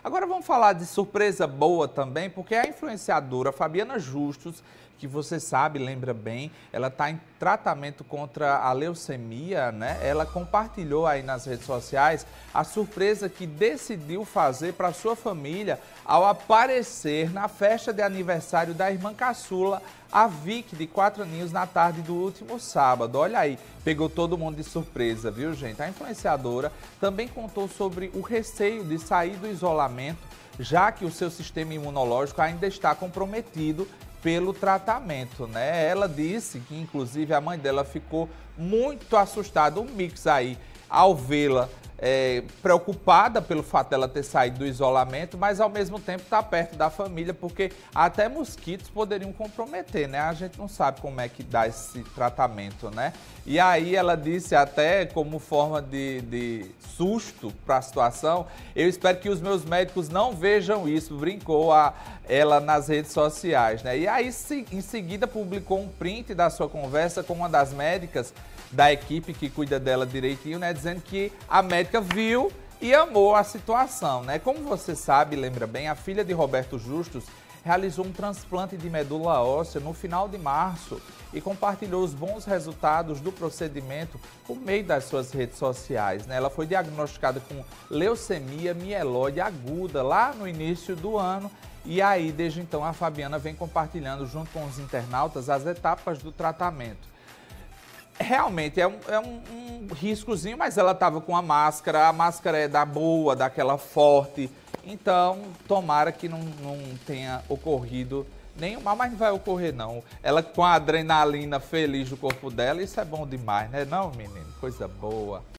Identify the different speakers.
Speaker 1: Agora vamos falar de surpresa boa também, porque a influenciadora Fabiana Justus, que você sabe, lembra bem, ela está em tratamento contra a leucemia, né? Ela compartilhou aí nas redes sociais a surpresa que decidiu fazer para sua família ao aparecer na festa de aniversário da irmã caçula, a Vicky, de 4 aninhos, na tarde do último sábado. Olha aí, pegou todo mundo de surpresa, viu, gente? A influenciadora também contou sobre o receio de sair do isolamento, já que o seu sistema imunológico ainda está comprometido pelo tratamento, né? Ela disse que, inclusive, a mãe dela ficou muito assustada, um mix aí, ao vê-la preocupada pelo fato dela ter saído do isolamento, mas ao mesmo tempo está perto da família, porque até mosquitos poderiam comprometer, né? A gente não sabe como é que dá esse tratamento, né? E aí ela disse até como forma de susto para a situação: eu espero que os meus médicos não vejam isso, brincou ela nas redes sociais, né? E aí em seguida publicou um print da sua conversa com uma das médicas da equipe que cuida dela direitinho, né, dizendo que a médica viu e amou a situação, né? Como você sabe, lembra bem, a filha de Roberto Justus realizou um transplante de medula óssea no final de março e compartilhou os bons resultados do procedimento por meio das suas redes sociais, né? Ela foi diagnosticada com leucemia mieloide aguda lá no início do ano. E aí, desde então, a Fabiana vem compartilhando junto com os internautas as etapas do tratamento. Realmente é um riscozinho, mas ela estava com a máscara é da boa, daquela forte. Então, tomara que não tenha ocorrido nenhum mal, mas não vai ocorrer não. Ela com a adrenalina feliz do corpo dela, isso é bom demais, né? Não, menino? Coisa boa.